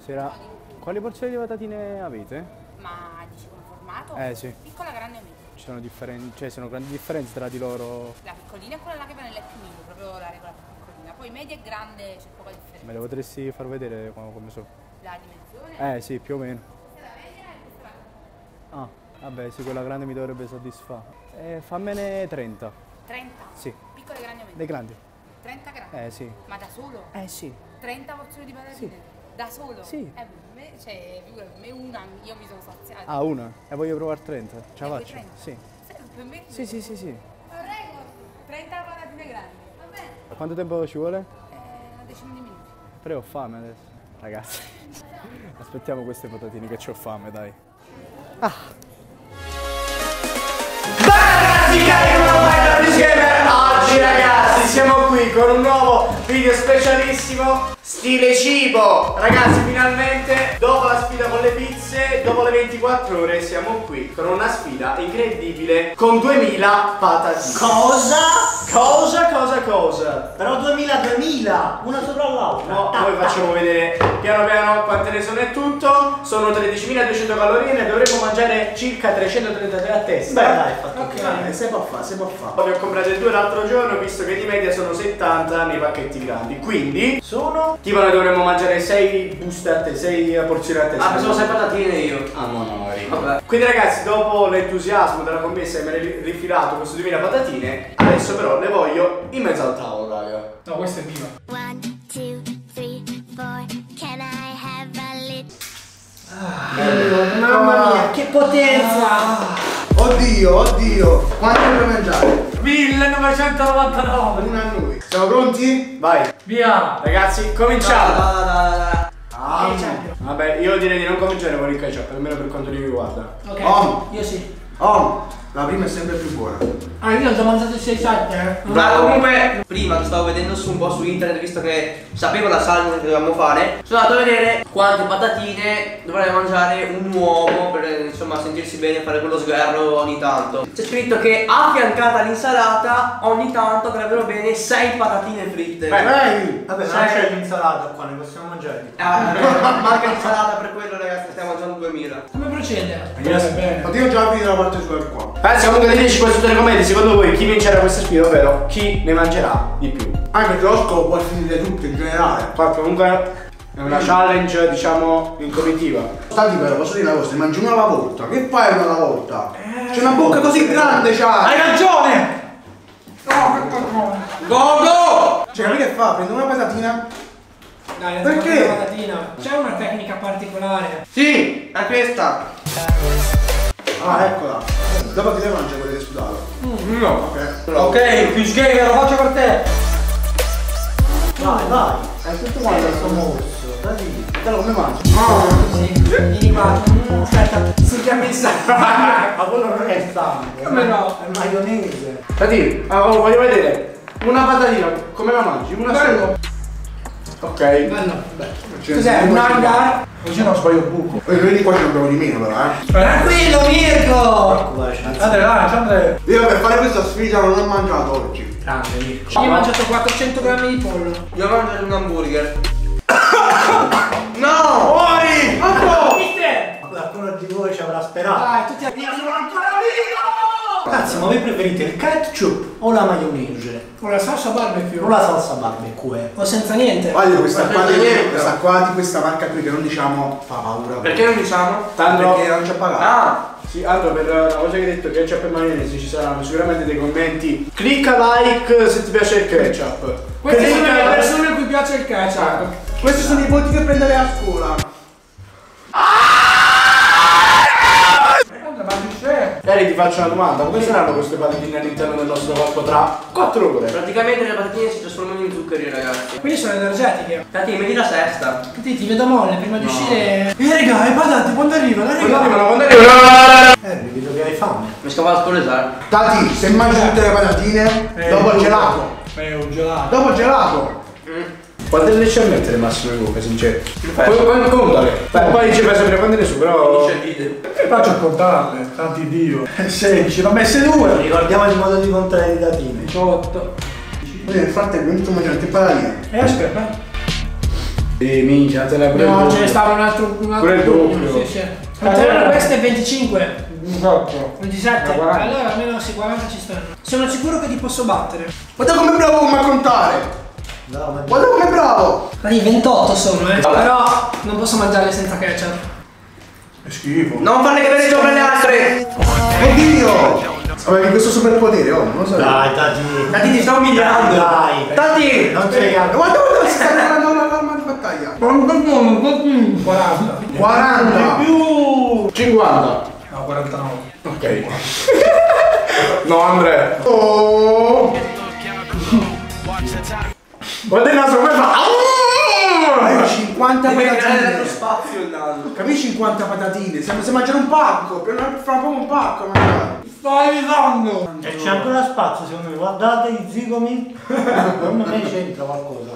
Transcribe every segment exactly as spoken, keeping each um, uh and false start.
Sera, quali porzioni di patatine avete? Ma dici come formato? Eh sì. Piccola, grande o media? Ci sono differenze, cioè sono grandi differenze tra di loro. La piccolina è quella là che va nelle più mini, proprio la regola più piccolina. Poi media e grande c'è poca differenza. Me le potresti far vedere come, come so? La dimensione? Eh sì, più o meno. Questa è la media e questa è la Ah, vabbè sì, quella grande mi dovrebbe soddisfare. Eh, fammene trenta. trenta? Sì. Piccole, grandi o media? Dei grandi. trenta grandi? Eh sì. Ma da solo? Eh sì. trenta porzioni di patatine? Sì. Da solo? Sì. Eh, per me, cioè, figura, per me una, io mi sono saziata. Ah, una? E voglio provare trenta. Ce la Ne vuoi faccio? trenta? Sì. Sì, per me? Sì, sì, sì, sì. Prego, trenta patatine grandi. Va bene. Quanto tempo ci vuole? Eh, una decina di minuti. Però ho fame adesso. Ragazzi. Aspettiamo queste patatine che c'ho fame, dai. Ah. Ragazzi, cari nuovi insieme, oggi ragazzi siamo qui con un nuovo video specialissimo stile cibo. Ragazzi, finalmente dopo la sfida con le pizze, dopo le ventiquattro ore siamo qui con una sfida incredibile con duemila patatine. Cosa? Cosa, cosa, cosa? Però duemila, duemila, una sopra l'altra. No, noi facciamo vedere piano piano quante ne sono e tutto. Sono tredicimiladuecento calorie, ne dovremmo mangiare circa trecentotrentatré a testa. Beh dai, fatto Ok, bene. si può fare, si può fare. Ne ho comprate due l'altro giorno, visto che di media sono settanta nei pacchetti grandi. Quindi Sono? tipo ne dovremmo mangiare sei buste a te, sei porzioni a testa. Ah, pensavo sei patatine io. Ah no, no, no, Vabbè. Quindi ragazzi, dopo l'entusiasmo della commessa che mi hai rifilato queste duemila patatine, adesso però le voglio in mezzo al tavolo, raga. No, questa è viva. One, two, three, four. Can I have a little? Ah, mamma mia, che potenza! Oddio, oddio, quanto dobbiamo mangiare? millenovecentonovantanove. Una a noi. Siamo pronti? Vai, Via. ragazzi, Ciao. cominciamo. Da, da, da, da. Ah, Vabbè, io direi di non cominciare con il ketchup, almeno per quanto mi riguarda. Ok, Oh. io sì. oh, la prima è sempre più buona. Ah, io ho già mangiato il sei sette, eh. Ma comunque, prima che stavo vedendo su un po' su internet, visto che sapevo la salsa che dovevamo fare, sono andato a vedere quante patatine dovrei mangiare un uomo per insomma sentirsi bene e fare quello sgarro ogni tanto. C'è scritto che affiancata all'insalata ogni tanto dovrebbero bene sei patatine fritte. Beh, Ehi, vabbè, ma non Sai- c'è l'insalata qua, ne possiamo mangiare. Ah, ma- manca l'insalata per quello, ragazzi, stiamo mangiando duemila. Come procede? Yes. Bene. Ma io già finito la parte sulla qua. Ragazzi, comunque diteci qua sotto nei commenti, secondo voi chi vincerà questa sfida, ovvero chi ne mangerà di più. Anche che lo scopo può finire tutto in generale. Infatti comunque è una challenge, diciamo, in comitiva. Stati però, posso dire una cosa, ne mangi una alla volta. Che fai una alla volta? C'è una bocca così grande, c'ha! Hai ragione! No, che cacone. Go go! Cioè, capì che fa? Prende una patatina. Dai, Perché? la patatina. C'è una tecnica particolare. Sì, è questa. Ah, eccola. Dopo ti devo mangiare quelle che sudato. No. Ok. Ok, più sgay, lo faccio per te. Vai, vai. È tutto quanto sto mosso. Dai, però come mangi? Sì, vieni qua. Mm, aspetta, si capisce. Ma quello non è sangue. Come no? È maionese. Tati, ah, oh, voglio vedere una patatina, come la mangi? Una sola? Ok. Bello. Cioè, Cos'è? se Un non ci- hangar? Così non sbaglio il buco. E vedi qua ci abbiamo di meno però, eh. Tranquillo, Mirko! Andrea, là, Andrea. Io per fare questa sfida non ho mangiato oggi. Grande, Mirko. Io ho mangiato quattrocento grammi di pollo. Io mangio un hamburger. No! Fuori! Marco! Mister! Qualcuno di voi ci avrà sperato. Dai, tutti a via, sono ancora vivo! Ragazzi, ma voi preferite il ketchup o la maionese? Con la salsa barbecue. O la salsa barbecue? O senza niente. Guarda questa Ma qua, senza di, niente. questa qua di questa marca qui che non diciamo fa paura. Perché non diciamo? Tanto Perché non ci ha pagato. Ah! sì, allora per la cosa che hai detto ketchup e maionese ci saranno sicuramente dei commenti. Clicca like se ti piace il ketchup. Queste sono Clicca- le persone a cui piace il ketchup. Ah, Questi sono i voti che prenderei a scuola. Eri, ti faccio una domanda, come saranno queste patatine all'interno del nostro corpo tra quattro ore? Praticamente le patatine si trasformano in zuccheri, ragazzi. Quindi sono energetiche. Tati, metti la sesta. Tutti ti vedo molle prima di uscire. Eh raga, i patate quando arrivano? Eh, Quando raga. arrivano, quando arrivano? Eh, mi vedo che hai fame. Mi scapavo a spolesare. Tati, se mangi tutte le patatine, dopo il gelato. Eh, un gelato. Dopo il gelato. Quante riesci a mettere massimo in bocca, sincero? Poi, poi contale. Beh, poi ci fai sempre quante ne su, però. Finisce il video. E faccio a contarle, tanti Dio. sedici, ne ho messe due. Ricordiamo il modo di contare le datine. diciotto. Quindi nel frattempo io sto mangiando tutte le patatine. E aspetta. E minchia, te l'hai preso. No, ce ne stava un altro, un altro Pure il pugno, doppio. sì, sì. Quanto erano queste? venticinque? Esatto. ventisette? quaranta. Allora almeno sì, quaranta ci stanno. Sono sicuro che ti posso battere. Guarda come bravo come a contare. Guarda come bravo. Ma io ventotto sono, eh. Però non posso mangiarle senza ketchup. È schifo. Non farle cadere sopra le altre. Oddio. Avevi questo superpotere, oh, non lo so. Dai, Tati. Tati ti sta umiliando. Dai. Tati. Non sei Guarda, guarda, si sta preparando l'arma di battaglia. quaranta. quaranta. Più. cinquanta. No, quarantanove. Ok. No, Andrea. Oh. Guarda il naso come fa. Hai cinquanta Come creare patatine. nello spazio il naso. Capisci cinquanta patatine? Sembra se mangiare un pacco. Per una, fra poco un pacco a mangiare. Stai risando. E c'è ancora spazio secondo me, guardate i zigomi. Secondo me c'entra qualcosa.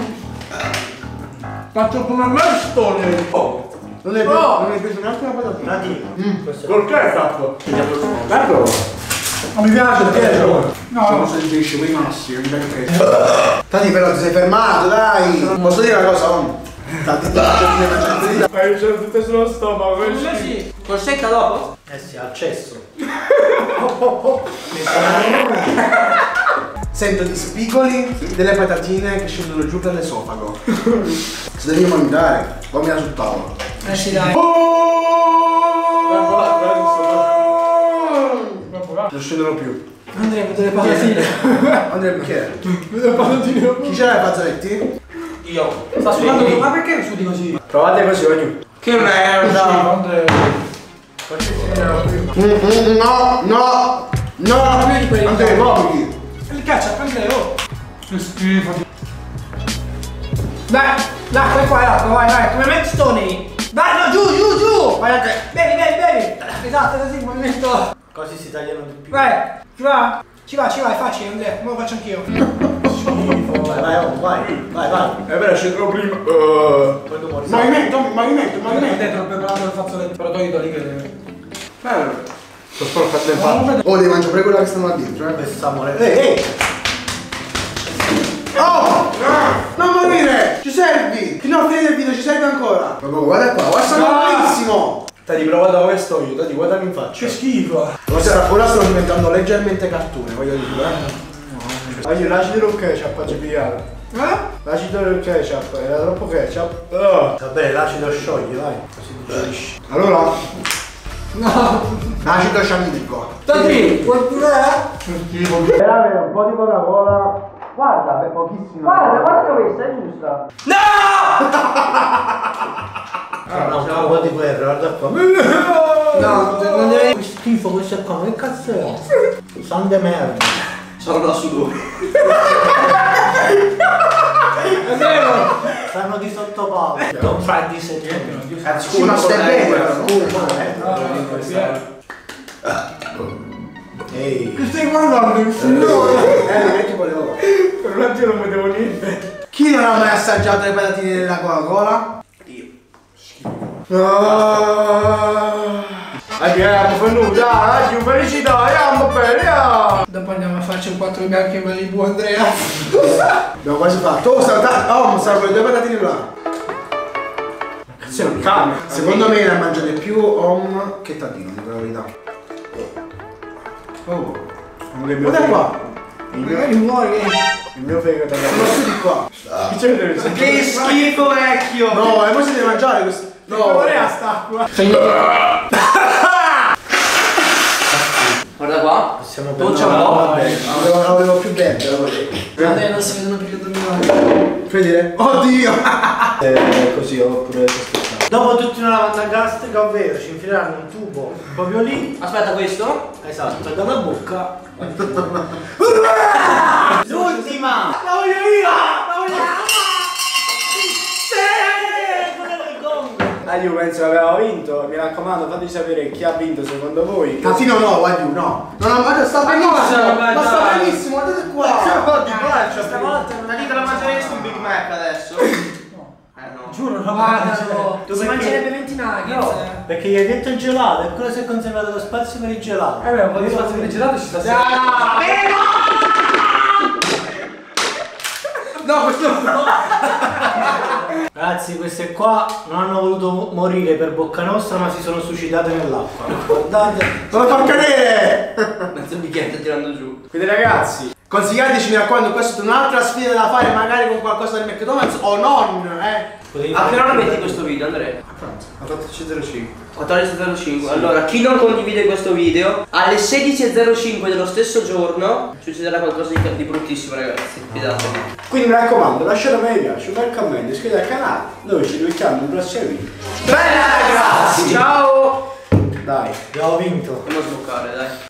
Faccio come me stone. Oh. Non hai preso, non hai preso neanche una patatina. Tati. Questo è Col ketchup. Bello. Non mi piace il ketchup. No, Sono sentisci quei massi, mi piace. Tati però ti sei fermato, dai. Posso dire una cosa? Om? Tati, ti faccio dire una certa. Ma io c'ho tutte sullo stomaco. Quello sì. Col secca dopo? Eh sì, al cesso. Sento gli spigoli delle patatine che scendono giù per l'esofago. Se devi mangiare, vomita sul tavolo. Eh sì, dai. Non scendono più. Andremo delle patatine. Andrea il bicchiere. Delle patatine. Chi c'era i fazzoletti? Io. Sta sudando, ma perché sudi così? Provate così, voglio. Che merda. Mm, mm, no, no, no. Andrea, vomiti. Il ketchup, Andrea, oh. Che schifo. Dai, l'acqua è qua, è l'acqua, vai, vai, come metti stoni. Vai, no, giù, giù, giù. Vai, Andrea. Bevi, bevi, bevi. Esatto, così, movimento. Così si tagliano di più. Vai, ci va? Ci va, ci va, è facile, Andrea. Ora lo faccio anch'io. Vai, vai, oh, vai, vai, vai. È vero, scendo prima. Uh. Poi dopo risali. Movimento, movimento, movimento. Dentro, ho preparato il fazzoletto, però toglilo lì che deve. Bello. Sto sporcando in faccia. Oh, devi mangiare pure quella che stanno là dentro, eh. Questo sta morendo. Ehi, ehi. Oh! Non morire! Ci servi! Fino alla fine del video ci servi ancora! Ma guarda qua, guarda, stanno malissimo! Tati, prova da dove sto io. Tati, guardami in faccia. Che schifo. Ora ora stanno diventando leggermente cartone, voglio dire, eh. Voglio l'acido del ketchup a gibigliare. Eh? L'acido del ketchup, era troppo ketchup. Oh. Vabbè, l'acido scioglie, vai. Così digerisci. Allora, No. acido sciaminico. Tati, guarda. Era avere un po' di Coca-Cola. Guarda, beh, pochissimo. Guarda, guarda questa, è giusta. Ah, no, un po' di guerra, guarda qua. No, non deve. Che schifo questo qua, che cazzo è? San de merda. Sono da sudore. Sanno di sottopalo. Non fai di settembre. Sì, ma stai bene, però. Ehi. Che stai guardando il signore? Eh, non è che volevo. Per un attimo non vedevo niente. Chi non ha mai assaggiato le patatine della Coca-Cola? Andiamo, venuta, andiamo, felicità, andiamo bene. Dopo andiamo a farci un quattro bianchi in Malibu, Andrea. Abbiamo quasi fatto. Oh, stava, oh, stava con le due patatine là. Cazzo, non cambia. Secondo me ne ha mangiate più Om che Tadino, dico la verità. Oh, guarda qua. Il mio, Magari muori. il mio fegato. Sono più di qua. Chi c'è dentro? Che schifo vecchio. No, e poi si deve mangiare questo. No, Andrea sta qua. Guarda qua. Siamo Doccia un po'. Avevo, avevo più verde, la volevo. Andrea non si vedono più che dormivano. Fai dire? Oddio! Eh, così oppure questo. Dopo tutti una lavanda gastrica, ovvero ci infileranno un tubo proprio lì. Aspetta, questo? Esatto, dalla bocca. L'ultima! La voglio io! La voglio io! Ah, io penso che aveva vinto. Mi raccomando, fateci sapere chi ha vinto secondo voi. Catino no, guardi, no. Non ha mangiato, sta benissimo. Ma sta benissimo, guardate qua. Stavolta una vita la mangeresti un Big Mac adesso? Eh no. Giuro, no, guardalo. Si Dove mangerebbe venti nuggets. No, perché gli hai detto il gelato e quello si è conservato lo spazio per il gelato. Eh beh, un po' di spazio per il gelato ci sta sempre. No, questo no. Ragazzi, queste qua non hanno voluto morire per bocca nostra, ma si sono suicidate nell'acqua. Guardate. Non lo fa cadere! Mezzo bicchiere sta tirando giù. Quindi ragazzi, consigliateci, mi raccomando, questa è un'altra sfida da fare magari con qualcosa del McDonald's o non, eh? A che ora metti questo video, Andrea? A quattordici zero cinque. quattordici e zero cinque. Allora, chi non condivide questo video, alle sedici e zero cinque dello stesso giorno succederà qualcosa di, di bruttissimo, ragazzi. Fidatevi. Quindi mi raccomando, lasciate un mi piace, un bel commento, iscrivetevi al canale. Noi ci rivediamo in prossimo video. Bella ragazzi, ciao! Dai. Abbiamo vinto. Andiamo a sboccare, dai.